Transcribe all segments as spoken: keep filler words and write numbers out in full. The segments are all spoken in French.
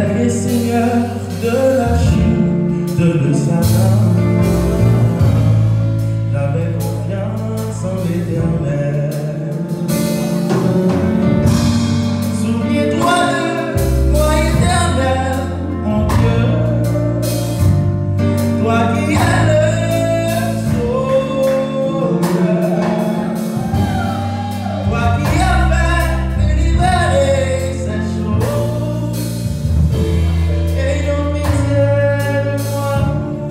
les seigneurs de la Chine, de le Satan. J'avais confiance en l'Éternel. Souviens-toi de moi, Éternel, mon Dieu, toi qui es le sauveur, toi qui as fait délivrer ces choses, et non pitié de moi.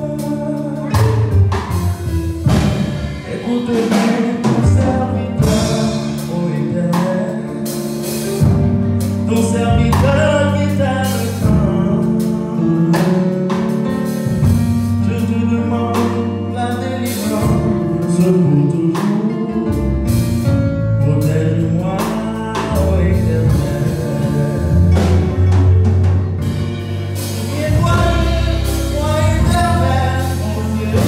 Écoute bien ton serviteur, ô Éternel, ton serviteur qui t'a le temps. Je te demande la délivrance pour toujours. Protège-moi, ô Éternel. Souviens-toi de moi, Éternel, mon Dieu,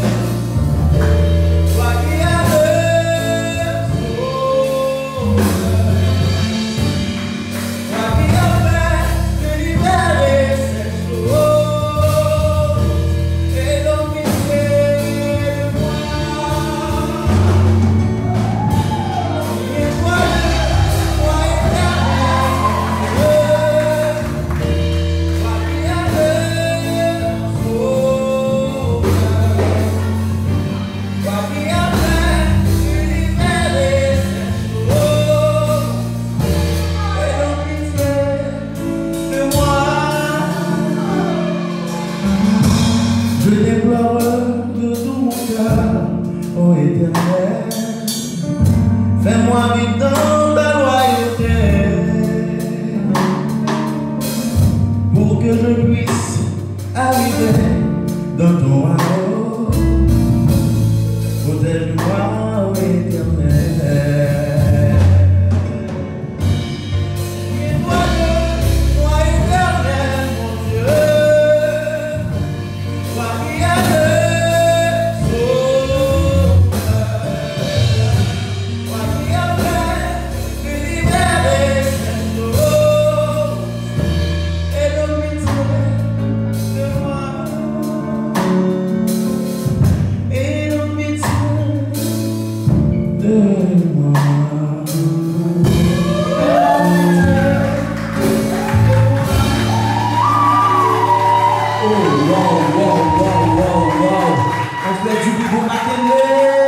toi qui as le sauveur, toi qui as fait délivrer ces choses, et donc pitié de moi. Souviens-toi de moi, Éternel, mon Dieu, toi qui as le sauveur, toi qui as fait délivrer ces choses, et donc pitié de moi. Je déplore de tout mon cœur, ô Éternel, fais-moi vivre dans ta loyauté, pour que je puisse arriver dans ton royaume. Protège-moi, ô Éternel. Souviens-toi de moi, Éternel, mon Dieu, toi qui as le sauveur, toi qui as fait délivrer ces choses, et donc pitié de moi, et donc pitié de moi. Oh, wow, wow, wow, wow, wow. On fait du bruit pour Makenle.